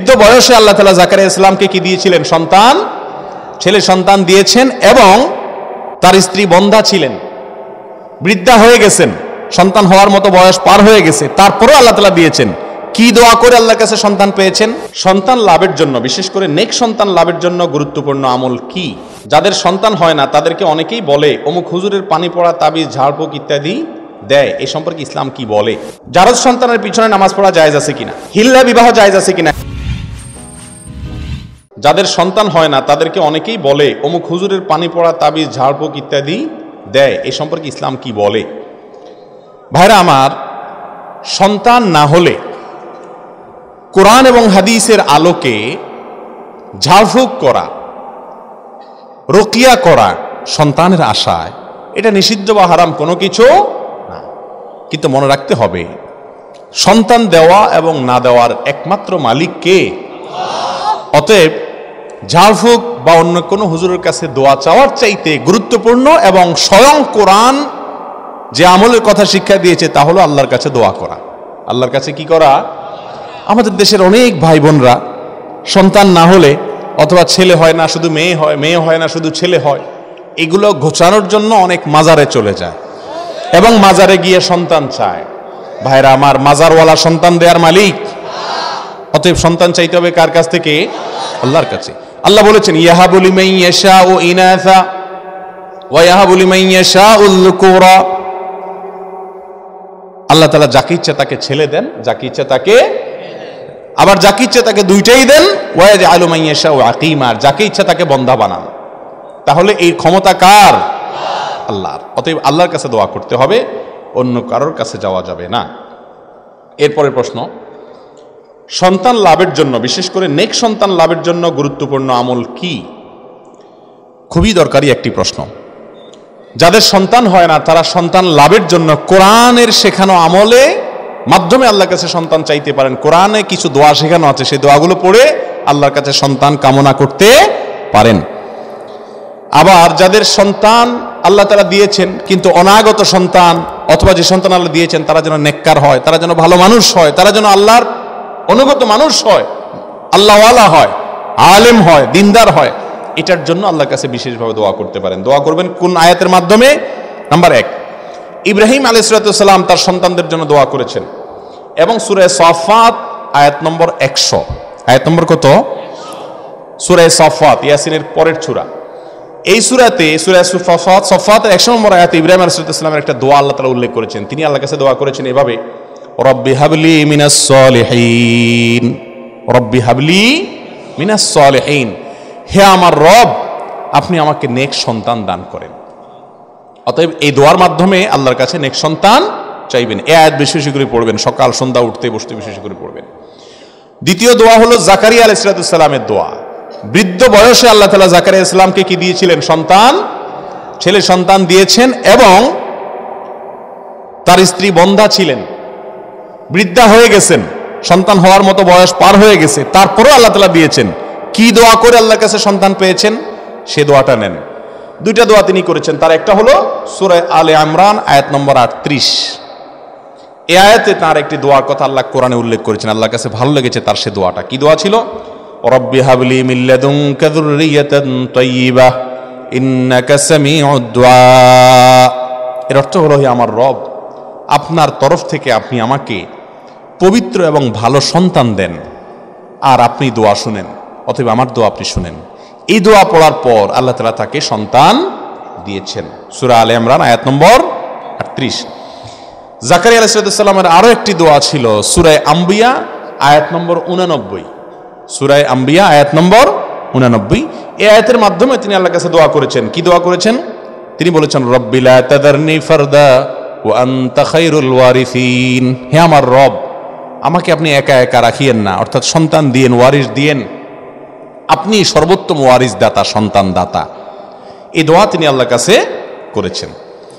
বৃদ্ধ বয়সে আল্লাহ তাআলা জাকারিয়া ইসলামকে কি দিয়েছিলেন? সন্তান, ছেলে সন্তান দিয়েছেন এবং তার স্ত্রী বন্ধা ছিলেন, বৃদ্ধা হয়ে গেছেন, সন্তান হওয়ার মতো বয়স পার হয়ে গেছে, তারপরেও আল্লাহ তাআলা দিয়েছেন। কি দোয়া করে আল্লাহর কাছে সন্তান পেয়েছেন? সন্তান লাভের জন্য, বিশেষ করে নেক সন্তান লাভের জন্য গুরুত্বপূর্ণ আমল কি? যাদের সন্তান হয় না তাদেরকে অনেকেই বলে অমুক হুজুরের পানি পড়া, তাবিজ, ঝাড়ফুঁক ইত্যাদি দেয়। এই সম্পর্কে ইসলাম কি বলে? জারজ সন্তানের পিছনে নামাজ পড়া জায়েজ আছে কিনা? হিল্লা বিবাহ জায়েজ আছে কিনা? যাদের সন্তান হয় না তাদেরকে অনেকেই বলে অমুক হুজুরের পানি পড়া, তাবিজ, ঝাড়ফুঁক ইত্যাদি দেয়। এই সম্পর্কে ইসলাম কি বলে? ভাইরা আমার, সন্তান না হলে কোরআন এবং হাদিসের আলোকে ঝাড়ফুঁক করা, রুকিয়া করা সন্তানের আশায়, এটা নিষিদ্ধ বা হারাম কোনো কিছু না। কিন্তু মনে রাখতে হবে, সন্তান দেওয়া এবং না দেওয়ার একমাত্র মালিক কে? অতএব ঝাড়ফুঁক বা অন্য কোনো হুজুরের কাছে দোয়া চাওয়ার চাইতে গুরুত্বপূর্ণ এবং স্বয়ং কোরআন যে আমলের কথা শিক্ষা দিয়েছে তা হলো আল্লাহর কাছে দোয়া করা। আল্লাহর কাছে কি করা? আমাদের দেশের অনেক ভাই বোনরা সন্তান না হলে, অথবা ছেলে হয় না শুধু মেয়ে হয়, মেয়ে হয় না শুধু ছেলে হয়, এগুলো ঘোচানোর জন্য অনেক মাজারে চলে যায় এবং মাজারে গিয়ে সন্তান চায়। ভাইরা আমার, মাজারওয়ালা সন্তান দেওয়ার মালিক। অতএব সন্তান চাইতে হবে কার কাছ থেকে? আল্লাহর কাছে। আল্লাহ বলেছেন, ইয়াহাবু লিমান ইয়াশাউ ইনাসা ওয়া ইয়াহাবু লিমান ইয়াশাউ যুকুরা। আল্লাহ তাআলা যাকে ইচ্ছা তাকে ছেলে দেন, যাকে ইচ্ছা তাকে, আবার যাকে ইচ্ছা তাকে দুইটাই দেন। ওয়া ইয়াজআলু মান ইয়াশাউ আকিমা, যাকে ইচ্ছা তাকে বন্ধা বানান। তাহলে এই ক্ষমতা কার? আল্লাহর। অতএব আল্লাহর কাছে দোয়া করতে হবে, অন্য কারোর কাছে যাওয়া যাবে না। এরপরের প্রশ্ন, সন্তান লাভের জন্য, বিশেষ করে নেক সন্তান লাভের জন্য গুরুত্বপূর্ণ আমল কি? খুবই দরকারি একটি প্রশ্ন। যাদের সন্তান হয় না তারা সন্তান লাভের জন্য কোরআনের শেখানো আমলে মাধ্যমে আল্লাহর কাছে সন্তান চাইতে পারেন। কোরআনে কিছু দোয়া শেখানো আছে, সেই দোয়াগুলো পড়ে আল্লাহর কাছে সন্তান কামনা করতে পারেন। আবার যাদের সন্তান আল্লাহ তাআলা দিয়েছেন কিন্তু অনাগত সন্তান, অথবা যে সন্তান আল্লাহ দিয়েছেন তারা যেন নেককার হয়, তারা যেন ভালো মানুষ হয়, তারা যেন আল্লাহর অনুগত মানুষ হয়, আল্লাহওয়ালা হয়, আলেম হয়, দিনদার হয়, এটার জন্য আল্লাহর কাছে বিশেষভাবে দোয়া করতে পারেন। দোয়া করবেন কোন আয়াতের মাধ্যমে? নাম্বার 1, ইব্রাহিম আলাইহিস সালাম তার সন্তানদের জন্য দোয়া করেছেন এবং সূরা সাফাত আয়াত নম্বর 100, আয়াত নম্বর কত? সূরা সাফাত, ইয়াসিনের পরের সূরা। এই সূরাতে, সূরা সাফাতের 100 নম্বর আয়াতে ইব্রাহিম আলাইহিস সালামের একটা দোয়া আল্লাহ তাআলা উল্লেখ করেছেন। তিনি আল্লাহর কাছে দোয়া করেছেন এভাবে, রব্বি হাবলি মিনাস সলিহিন, রব্বি হাবলি মিনাস সলিহিন, হে আমার রব আপনি আমাকে নেক সন্তান দান করেন। অতএব এই দোয়ার মাধ্যমে আল্লাহর কাছে নেক সন্তান চাইবেন। এই আয়াত বেশি বেশি করে পড়বেন, সকাল সন্ধ্যা উঠতে বসতে বেশি বেশি করে পড়বেন। দ্বিতীয় দোয়া হলো জাকারিয়া আলাইহিস সালামের দোয়া। বৃদ্ধ বয়সে আল্লাহ তাআলা জাকারিয়া ইসলামকে কি দিয়েছিলেন? সন্তান, ছেলে সন্তান দিয়েছেন এবং তার স্ত্রী বন্ধা ছিলেন, বৃদ্ধা হয়ে গেছেন, সন্তান হওয়ার মতো বয়স পার হয়ে গেছে, তারপরেও আল্লাহ তাআলা দিয়েছেন। কি দোয়া করে আল্লাহর কাছে সন্তান পেয়েছেন? সে দোয়াটা নেন। দুইটা দোয়া তিনি করেছেন, তার একটা হলো সূরা আলে ইমরান আয়াত নম্বর 38। এই আয়াতে তার একটি দোয়ার কথা আল্লাহ কোরআনে উল্লেখ করেছেন, আল্লাহর কাছে ভালো লেগেছে তার সে দোয়াটা। কি দোয়া ছিল? রব্বি হাবলি মিন লাদুনকা যুররিয়াতান তাইয়্যিবাহ ইন্নাকা সামিউদ দুআ। এর অর্থ হলো, হে আমার রব, আপনার তরফ থেকে আপনি আমাকে পবিত্র এবং ভালো সন্তান দেন আর আপনি দোয়া শুনেন, অতএব আমার দোয়া আপনি শুনেন। এই দোয়া পড়ার পর আল্লাহ তাআলা তাকে সন্তান দিয়েছেন। সূরা আলে ইমরান আয়াত নম্বর 38। জাকারিয়া আলাইহিস সালামের আরো একটি দোয়া ছিল সূরা আম্বিয়া আয়াত নম্বর 89। সূরা আম্বিয়া আয়াত নম্বর 89, এই আয়াতের মাধ্যমে তিনি আল্লাহর কাছে দোয়া করেছেন। কি দোয়া করেছেন? তিনি বলেছেন, রব্বি লা তাযারনি ফারদা ওয়া আনতা খায়রুল ওয়ারিসিন, হে আমার রব আমাকে আপনি একা একা রাখিয়েন না, অর্থাৎ সন্তান দিয়েন, ওয়ারিস দিয়েন, আপনি সর্বোত্তম ওয়ারিস দাতা, সন্তান দাতা। এই দোয়া তিনি আল্লাহর কাছে করেছেন।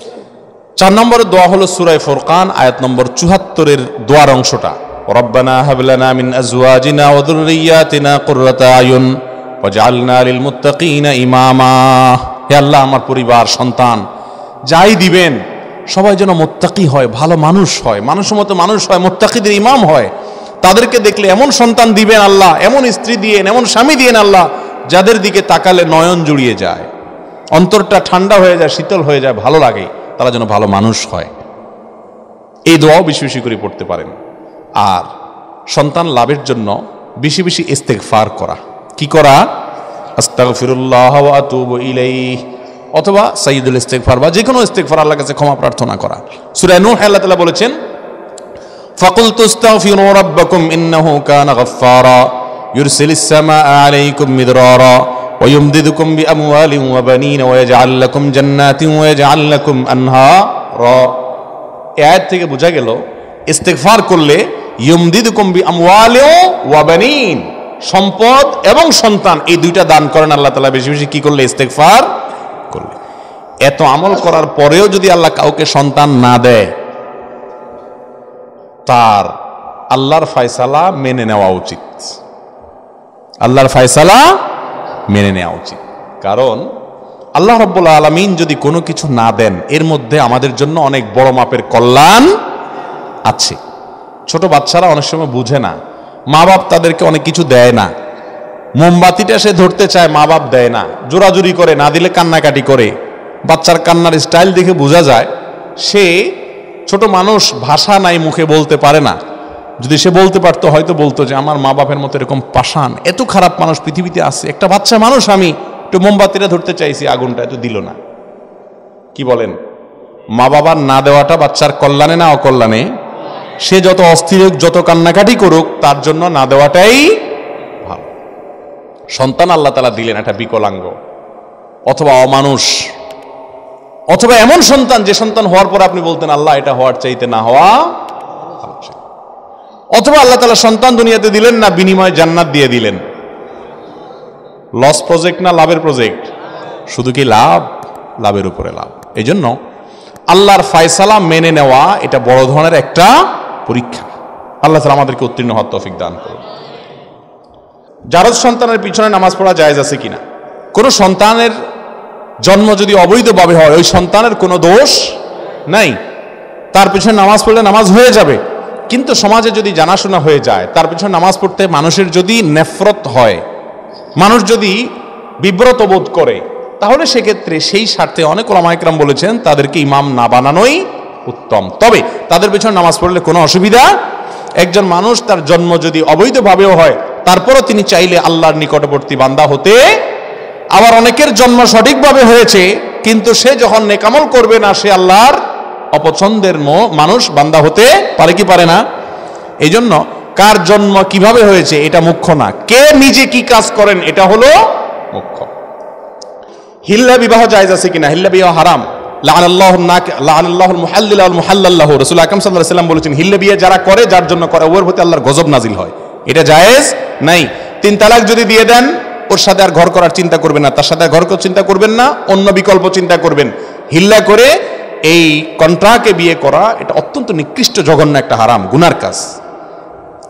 4 নম্বরের দোয়া হলো সূরা ফুরকান আয়াত নম্বর 74-এর দোয়ার অংশটা, রব্বানা হাব লানা মিন আজওয়াজিনা ওয়া যুররিয়াতিনা কুররাতা আয়ুন ওয়াজআলনা লিল মুত্তাকিনা ইমামা। হে আল্লাহ, আমার পরিবার, সন্তান যাই দিবেন সবাই যেন মুত্তাকি হয়, ভালো মানুষ হয়, মানুষের মতো মানুষ হয়, মুত্তাকিদের ইমাম হয়, তাদেরকে দেখলে এমন সন্তান দিবেন আল্লাহ, এমন স্ত্রী দিয়েন, এমন স্বামী দিয়েন আল্লাহ, যাদের দিকে তাকালে নয়ন জুড়িয়ে যায়, অন্তরটা ঠান্ডা হয়ে যায়, শীতল হয়ে যায়, ভালো লাগে, তারা যেন ভালো মানুষ হয়। এই দোয়াও বেশি বেশি করে পড়তে পারেন। আর সন্তান লাভের জন্য বেশি বেশি ইস্তেগফার করা। কি করা? আস্তাগফিরুল্লাহ ওয়া আতুবু ইলাইহি, অথবা সাইয়্যিদুল ইস্তেগফার, বা যে কোনো ইস্তেগফার, আল্লাহর কাছে ক্ষমা প্রার্থনা করা। সূরা নূহ আল্লাহ তাআলা বলেছেন, ফাকুলতু আস্তাগফিরু রাব্বাকুম ইন্নাহু কানা গাফফারা ইউরসিলিস সামাআ আলাইকুম মিদরারা ওয়া ইউমদিদুকুম বিআমওয়ালিন ওয়া বানিনা ওয়া ইয়াজআল লাকুম জান্নাতিন ওয়া ইয়াজআল লাকুম আনহারা। এই আয়াত থেকে বোঝা গেল ইস্তেগফার করলে ইউমদিদুকুম বিআমওয়ালিন ওয়া বানিন, সম্পদ এবং সন্তান, এই দুইটা দান করেন আল্লাহ তাআলা বেশি বেশি কি করলে? ইস্তেগফার করলে। এত আমল করার পরেও যদি আল্লাহ কাউকে সন্তান না দেয়, তার আল্লাহর ফয়সালা মেনে নেওয়া উচিত। আল্লাহর ফয়সালা মেনে নেওয়া উচিত। কারণ আল্লাহ রাব্বুল আলামিন যদি কোনো কিছু না দেন, এর মধ্যে আমাদের জন্য অনেক বড় মাপের কল্যাণ আছে। ছোট বাচ্চারা অনেক সময় বুঝে না, মা বাপ তাদেরকে অনেক কিছু দেয় না। মোমবাতিটা সে ধরতে চায়, মা বাপ দেয় না, জোরাজুরি করে, না দিলে কান্নাকাটি করে। বাচ্চার কান্নার স্টাইল দেখে বোঝা যায় সে ছোট মানুষ, ভাষা নাই, মুখে বলতে পারে না। যদি সে বলতে পারতো হয়তো বলতো যে আমার মা বাপের মতো এরকম পাষাণ, এত খারাপ মানুষ পৃথিবীতে আছে, একটা বাচ্চা মানুষ, আমি একটু মোমবাতিটা ধরতে চাইছি, আগুনটা এত দিল না। কি বলেন? মা বাবার না দেওয়াটা বাচ্চার কল্যাণে না অকল্যাণে? সে যত অস্থির হোক, যত কান্নাকাটি করুক, তার জন্য না দেওয়াটাই ভালো। সন্তান আল্লাহ তাআলা দিলেন একটা বিকলাঙ্গ অথবা অমানুষ, অথবা এমন সন্তান যে সন্তান হওয়ার পর আপনি বলতেন আল্লাহ এটা হওয়ার চাইতে না হওয়া, অথবা আল্লাহ তাআলা সন্তান দুনিয়াতে দিলেন না, বিনিময়ে জান্নাত দিয়ে দিলেন। লস প্রজেক্ট না লাভের প্রজেক্ট? শুধু কি লাভ? লাভের উপরে লাভ। এই জন্য আল্লাহর ফয়সালা মেনে নেওয়া এটা বড় ধরনের একটা পরীক্ষা। আল্লাহ তাআলা আমাদেরকে উত্তীর্ণ হওয়ার তৌফিক দান করুন। জারজ সন্তানের পিছনে নামাজ পড়া জায়েজ আছে কিনা? কোন সন্তানের জন্ম যদি অবৈধভাবে হয়, ওই সন্তানের কোনো দোষ নাই, তার পিছনে নামাজ পড়লে নামাজ হয়ে যাবে। কিন্তু সমাজে যদি জানাশোনা হয়ে যায়, তার পিছনে নামাজ পড়তে মানুষের যদি নেফরত হয়, মানুষ যদি বিব্রত বোধ করে, তাহলে সেক্ষেত্রে সেই স্বার্থে অনেক ওলামা ইকরাম বলেছেন তাদেরকে ইমাম না বানানোই উত্তম। তবে তাদের পিছনে নামাজ পড়লে কোনো অসুবিধা। একজন মানুষ তার জন্ম যদি অবৈধভাবেও হয়, তারপরও তিনি চাইলে আল্লাহর নিকটবর্তী বান্দা হতে। আবার অনেকের জন্ম সঠিকভাবে হয়েছে, কিন্তু সে যখন নেকামল করবে না, সে আল্লাহর অপছন্দের মানুষ বান্দা হতে পারে কি পারে না? এই জন্য কার জন্ম কিভাবে হয়েছে এটা মুখ্য না, কে নিজে কি কাজ করেন এটা হলো মুখ্য। হিল্লা বিবাহ জায়েজ আছে কিনা? হিল্লা বিবাহ হারাম। লাআনাল্লাহুল মুহাল্লিলা ওয়াল মুহাল্লাল লাহু। রাসূল আকরাম সাল্লাল্লাহু আলাইহি ওয়াসাল্লাম বলেছেন, হিল্লা বিয়ে যারা করে, যার জন্য করে, ওর প্রতি আল্লাহর গজব নাজিল হয়। এটা জায়েজ নাই। 3 তালাক যদি দিয়ে দেন, ওর সাথে আর ঘর করার চিন্তা করবেন না, তার সাথে ঘর করার চিন্তা করবেন না, অন্য বিকল্প চিন্তা করবেন। হিল্লা করে এই কন্ট্রাকে বিয়ে করা এটা অত্যন্ত নিকৃষ্ট, জঘন্য একটা হারাম, গুনার কাজ।